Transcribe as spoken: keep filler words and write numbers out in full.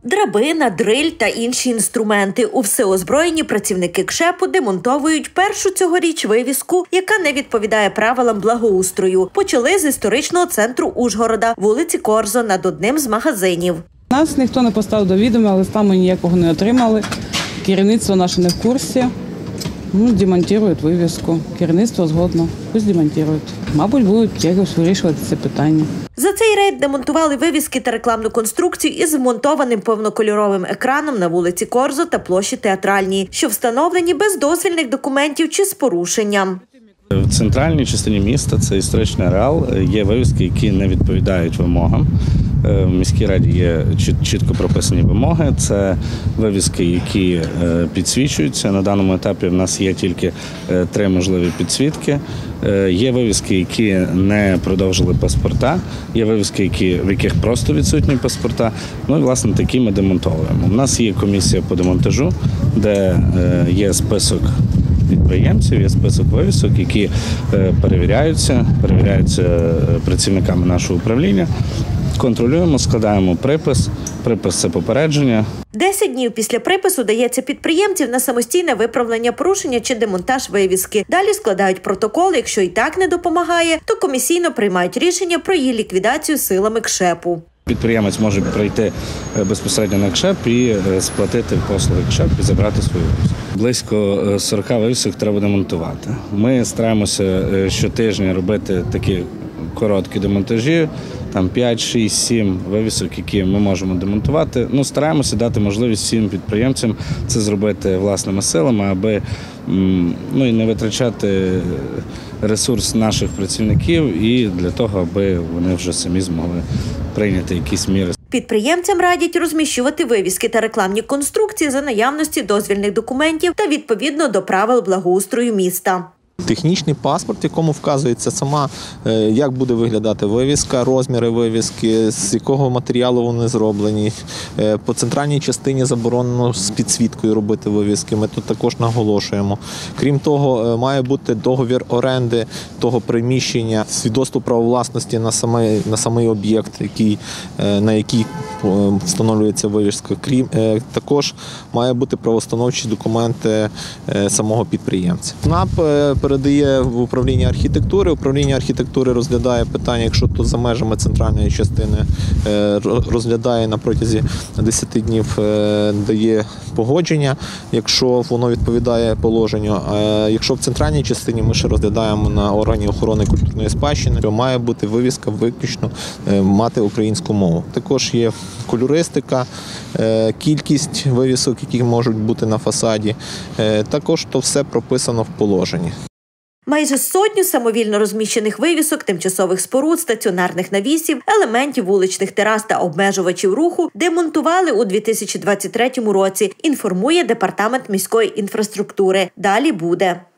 Драбина, дриль та інші інструменти. У всеозброєні працівники КШЕПу демонтовують першу цьогоріч вивіску, яка не відповідає правилам благоустрою. Почали з історичного центру Ужгорода, вулиці Корзо, над одним з магазинів. Нас ніхто не поставив до відома, листа ми ніякого не отримали. Керівництво наше не в курсі. Ну, демонтують вивіску. Керівництво згодно. Пусть демонтують. Мабуть, будуть якось вирішувати це питання. За цей рейд демонтували вивіски та рекламну конструкцію із вмонтованим повнокольоровим екраном на вулиці Корзо та площі Театральній, що встановлені без дозвільних документів чи з порушенням. В центральній частині міста, це історичний ареал, є вивіски, які не відповідають вимогам. В міській раді є чітко прописані вимоги. Це вивіски, які підсвічуються. На даному етапі в нас є тільки три можливі підсвітки. Є вивіски, які не продовжили паспорта, є вивіски, які, в яких просто відсутні паспорта. Ну і, власне, такі ми демонтовуємо. У нас є комісія по демонтажу, де є список підприємців, є список вивісок, які перевіряються, перевіряються працівниками нашого управління. Контролюємо, складаємо припис. Припис – це попередження. Десять днів після припису дається підприємців на самостійне виправлення порушення чи демонтаж вивіски. Далі складають протокол. Якщо і так не допомагає, то комісійно приймають рішення про її ліквідацію силами КШЕПу. Підприємець може прийти безпосередньо на КШЕП і сплатити послуги КШЕП і забрати свою вивіску. Близько сорока вивісок треба демонтувати. Ми стараємося щотижня робити такі короткі демонтажі, там п'ять, шість, сім вивісок, які ми можемо демонтувати. Ну, стараємося дати можливість всім підприємцям це зробити власними силами, аби ну, і не витрачати ресурс наших працівників і для того, аби вони вже самі змогли прийняти якісь міри. Підприємцям радять розміщувати вивіски та рекламні конструкції за наявності дозвільних документів та відповідно до правил благоустрою міста. Технічний паспорт, в якому вказується сама, як буде виглядати вивіска, розміри вивіски, з якого матеріалу вони зроблені. По центральній частині заборонено з підсвіткою робити вивіски, ми тут також наголошуємо. Крім того, має бути договір оренди того приміщення, свідоцтво права власності на самий, на самий об'єкт, який, на який встановлюється вивіска. Крім, також має бути правоустановчі документи самого підприємця. ЦНАП передає в управління архітектури. Управління архітектури розглядає питання, якщо тут за межами центральної частини, розглядає на протязі десяти днів, дає погодження, якщо воно відповідає положенню. А якщо в центральній частині, ми ще розглядаємо на органі охорони культурної спадщини, то має бути вивіска виключно мати українську мову. Також є кольористика, кількість вивісок, які можуть бути на фасаді. Також то все прописано в положенні. Майже сотню самовільно розміщених вивісок, тимчасових споруд, стаціонарних навісів, елементів вуличних терас та обмежувачів руху демонтували у дві тисячі двадцять третьому році, інформує Департамент міської інфраструктури. Далі буде.